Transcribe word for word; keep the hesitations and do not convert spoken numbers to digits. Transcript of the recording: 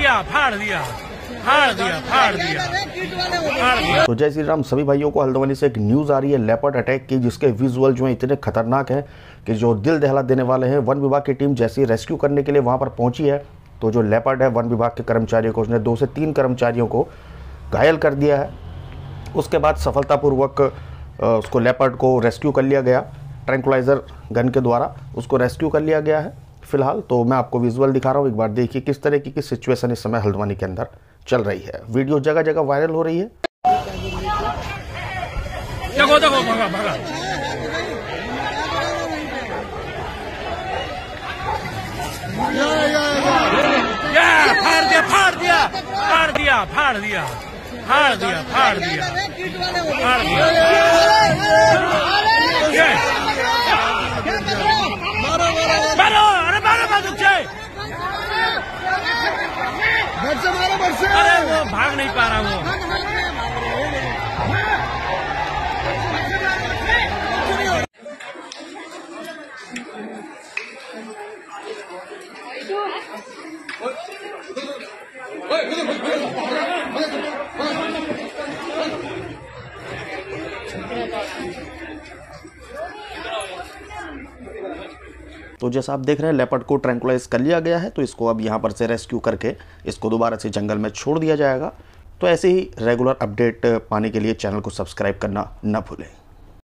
दिया, फाड़ दिया, फाड़ दिया, फाड़ दिया, फाड़ दिया। तो जय श्री राम सभी भाइयों को। हल्द्वानी से एक न्यूज आ रही है लेपर्ड अटैक की, जिसके विजुअल जो है इतने खतरनाक हैं कि जो दिल दहला देने वाले हैं। वन विभाग की टीम जैसे ही रेस्क्यू करने के लिए वहां पर पहुंची है तो जो लेपर्ड है वन विभाग के कर्मचारियों को, उसने दो से तीन कर्मचारियों को घायल कर दिया है। उसके बाद सफलतापूर्वक उसको लेपर्ड को रेस्क्यू कर लिया गया, ट्रैंक्विलाइजर गन के द्वारा उसको रेस्क्यू कर लिया गया है। फिलहाल तो मैं आपको विजुअल दिखा रहा हूँ, एक बार देखिए किस तरह की किस सिचुएशन इस समय हल्द्वानी के अंदर चल रही है। वीडियो जगह जगह वायरल हो रही है। देखो देखो भागा भागा। या फाड़ दिया, फाड़ दिया, फाड़ दिया, फाड़ दिया, फाड़ दिया, फाड़ दिया, फाड़ दिया। मारो, अरे मारो बंदूक से। अरे वो भाग नहीं पा रहा वो। तो जैसा आप देख रहे हैं लेपर्ड को ट्रैंक्विलाइज कर लिया गया है, तो इसको अब यहाँ पर से रेस्क्यू करके इसको दोबारा से जंगल में छोड़ दिया जाएगा। तो ऐसे ही रेगुलर अपडेट पाने के लिए चैनल को सब्सक्राइब करना न भूलें।